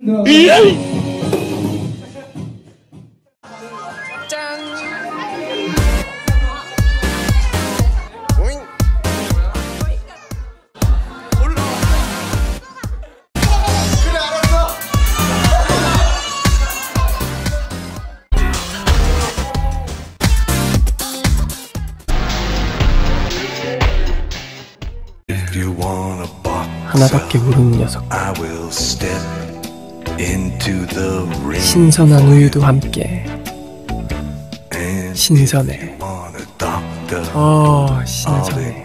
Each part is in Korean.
하나밖에 모르는 녀석. 신선한 우유도 함께. 신선해. 신선해.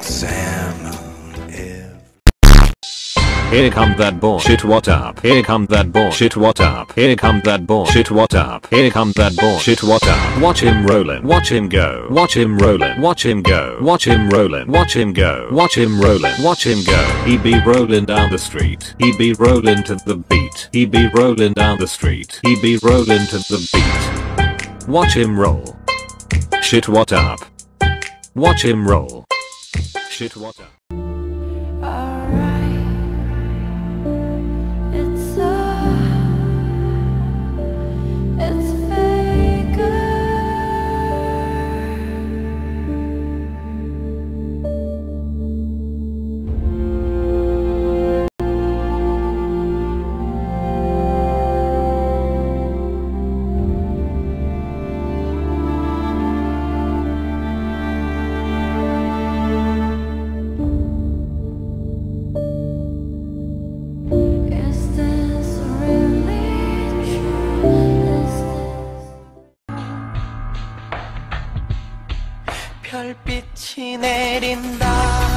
Here come that bullshit, what up? Here come that bullshit, what up? Here come that bullshit, what up? Here come that bullshit, what up? Watch him rollin', watch him go. Watch him rollin', watch him go. Watch him rollin', watch him go. Watch him rollin', watch him go. He be rollin' down the street. He be rollin' to the beat. He be rollin' down the street. He be rollin' to the beat. Watch him roll. Shit, what up? Watch him roll. Shit, what up? 별빛이 내린다.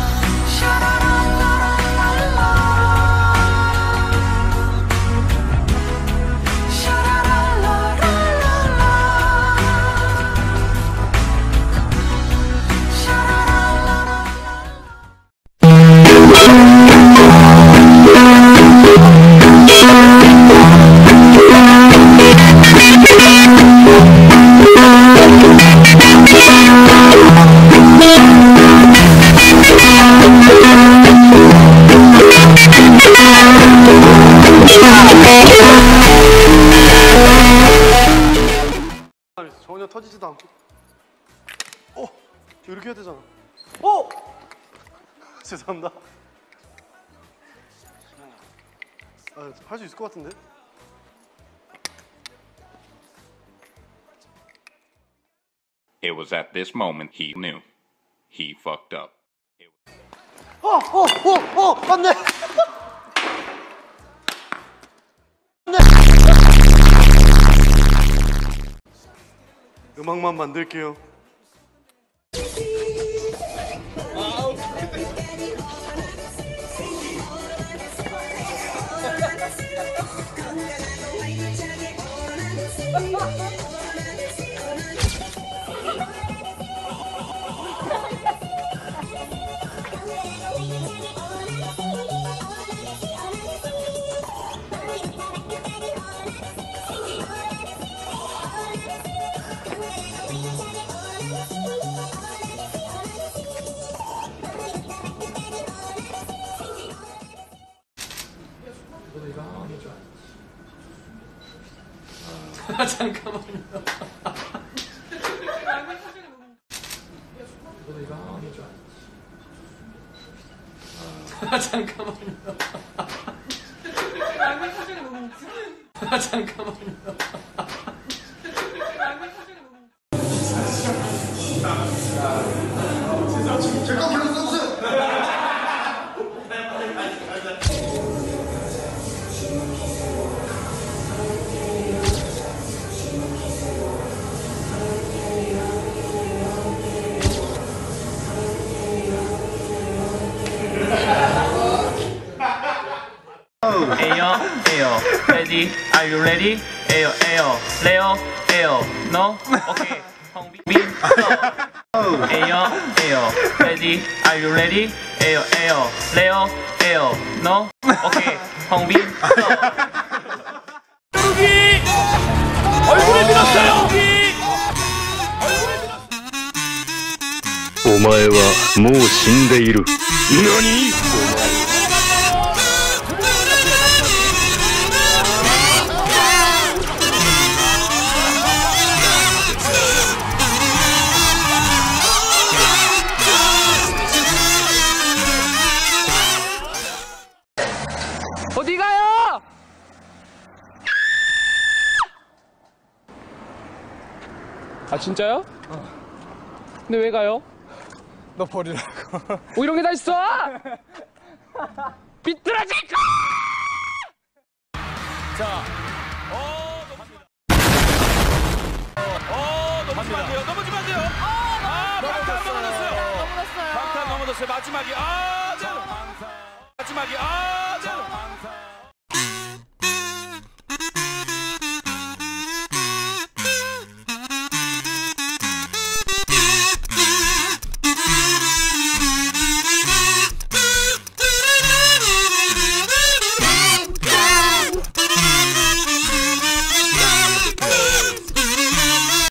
전혀 터지지도 않고. 이렇게 해야 되잖아. 죄송합니다. 할 수 있을 것 같은데? It was at this moment he knew. He fucked up. 안 돼! 음악만 만들게요. 잠깐만요. 잠깐만요. 잠깐만요. Ayo, ready? Are you ready? Ayo, Leo, no? Okay, Hongbin, so. Ayo, ready? Are you ready? Ayo, Leo, no? Okay, Hongbin, so. 여기! 얼굴에 밀었어요! 여기! 얼굴에 밀었어요! お前はもう死んでいる。何？ 아 진짜요? 근데 왜 가요? 너 버리라고. 뭐 이런 게 다 있어? 비뚤어질 거! 자, 넘어지면 안 돼요. 넘어지면 안 돼요. 방탄 넘어졌어요. 방탄 넘어졌어요. 마지막이 마지막이